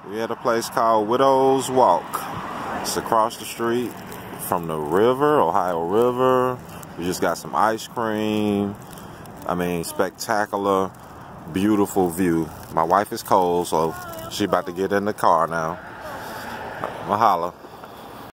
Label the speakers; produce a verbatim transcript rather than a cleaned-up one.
Speaker 1: We at a place called Widow's Walk. It's across the street from the river, Ohio River. We just got some ice cream. I mean, spectacular, beautiful view. My wife is cold, so she about to get in the car now. Mahalo.